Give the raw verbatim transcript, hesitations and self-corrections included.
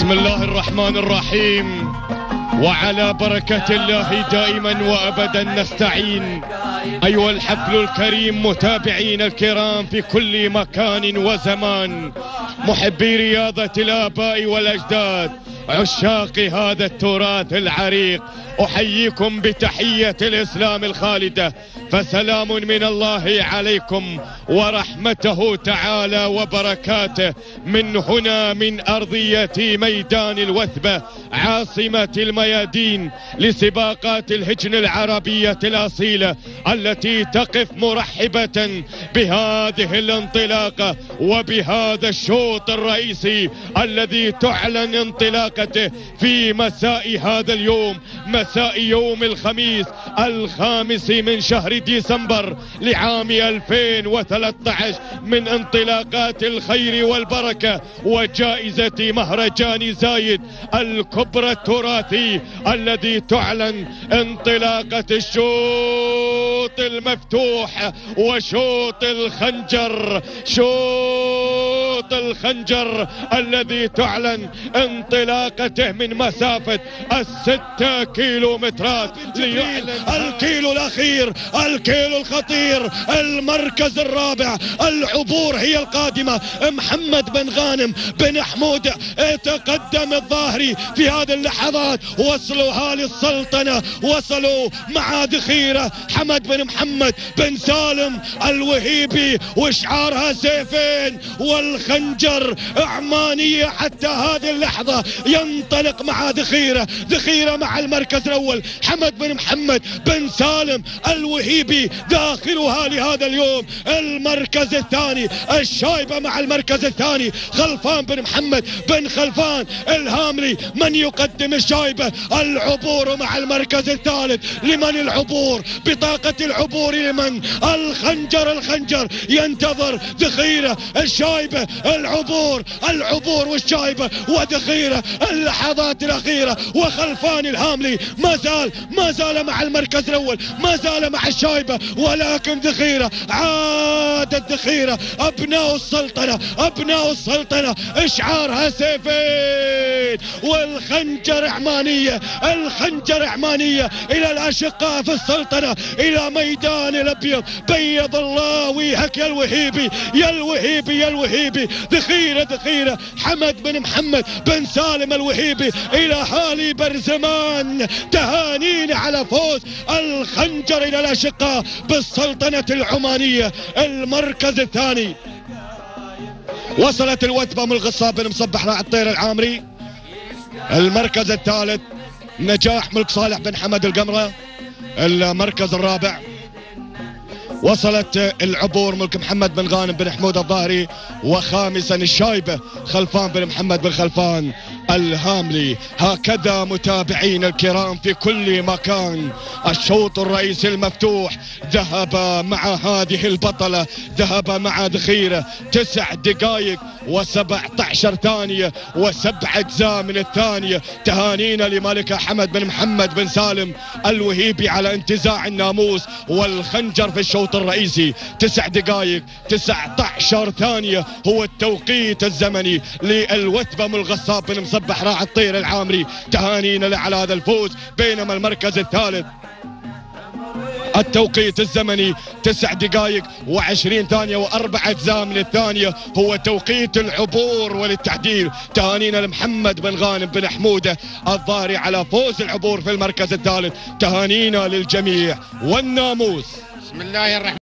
بسم الله الرحمن الرحيم، وعلى بركة الله دائما وأبدا نستعين. أيها الحفل الكريم، متابعين الكرام في كل مكان وزمان، محبي رياضة الآباء والأجداد، عشاق هذا التراث العريق، أحييكم بتحية الإسلام الخالدة، فسلام من الله عليكم ورحمته تعالى وبركاته من هنا من أرضية ميدان الوثبة، عاصمة الميادين لسباقات الهجن العربية الأصيلة، التي تقف مرحبة بهذه الانطلاقة وبهذا الشوط الرئيسي الذي تعلن انطلاقته في مساء هذا اليوم، مساء يوم الخميس الخامس من شهر ديسمبر لعام ألفين وثلاثة عشر، من انطلاقات الخير والبركة وجائزة مهرجان زايد الكبرى التراثي، الذي تعلن انطلاقة الشوط المفتوح وشوط الخنجر، شوط الخنجر الذي تعلن انطلاقته من مسافة الستة كيلومترات، ليعلن الكيلو الأخير، الكيلو الخطير، المركز الرابع، العبور هي القادمة. محمد بن غانم بن حمود يتقدم الظاهري في هذه اللحظات، وصلوا هالي السلطنة، وصلوا مع ذخيرة حمد بن محمد بن سالم الوهيبي، وشعارها سيفين والخنجر عمانية حتى هذه اللحظة. ينطلق مع ذخيرة، ذخيرة مع المركز الأول، حمد بن محمد بن سالم الوهيبي داخلها لهذا اليوم. المركز الثاني الشايبة مع المركز الثاني، خلفان بن محمد بن خلفان الهاملي من يقدم الشايبة. العبور مع المركز الثالث، لمن العبور؟ بطاقة العبور لمن؟ الخنجر، الخنجر ينتظر ذخيرة، الشايبة، العبور، العبور والشايبة وذخيرة، اللحظات الأخيرة، وخلفان الهاملي ما زال ما زال مع المركز الأول، ما زال مع الشايبة، ولكن ذخيرة، عادت ذخيرة، أبناء السلطنة، أبناء السلطنة إشعارها سيفين والخنجر عمانية، الخنجر عمانية إلى الأشقاء في السلطنة، إلى ميدان الأبيض. بيض الله وجهك يا الوهيبي، يا الوهيبي، يا الوهيبي. ذخيرة، ذخيرة حمد بن محمد بن سالم الوهيبي إلى هالي برزمان، تهانينا على فوز الخنجر إلى الأشقاء بالسلطنة العمانية. المركز الثاني وصلت الوثبة من الغصاب بن مصبح راعي الطير العامري. المركز الثالث نجاح ملك صالح بن حمد القمرة. المركز الرابع وصلت العبور ملك محمد بن غانم بن حمود الظاهري. وخامسا الشايبة خلفان بن محمد بن خلفان الهاملي. هكذا متابعين الكرام في كل مكان، الشوط الرئيسي المفتوح ذهب مع هذه البطلة، ذهب مع ذخيرة تسع دقائق وسبعة عشر ثانية وسبع أجزاء من الثانية. تهانينا لملكة حمد بن محمد بن سالم الوهيبي على انتزاع الناموس والخنجر في الشوط الرئيسي. تسع دقائق تسعة عشر ثانية هو التوقيت الزمني للوثبة من الغصاب بن مصبح راعي الطير العامري. تهانينا له على هذا الفوز. بينما المركز الثالث التوقيت الزمني تسع دقائق وعشرين ثانية وأربع أجزاء من الثانية هو توقيت العبور وللتحديد. تهانينا لمحمد بن غانم بن حمودة الظاهري على فوز العبور في المركز الثالث. تهانينا للجميع والناموس. بسم الله الرحمن